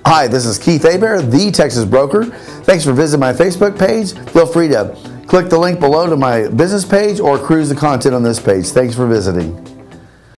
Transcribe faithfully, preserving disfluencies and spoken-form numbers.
Hi, this is Keith Hebert, the Texas Broker. Thanks for visiting my Facebook page. Feel free to click the link below to my business page or cruise the content on this page. Thanks for visiting.